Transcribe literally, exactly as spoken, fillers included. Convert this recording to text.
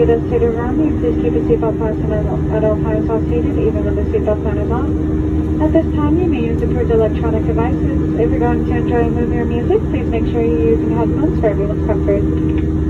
seatbelt seated around you, please keep your seatbelt fastened at at all times while seated, even when the seatbelt sign is on. At this time, you may use approved electronic devices. If you're going to enjoy movie or music, please make sure you're using headphones for everyone's comfort.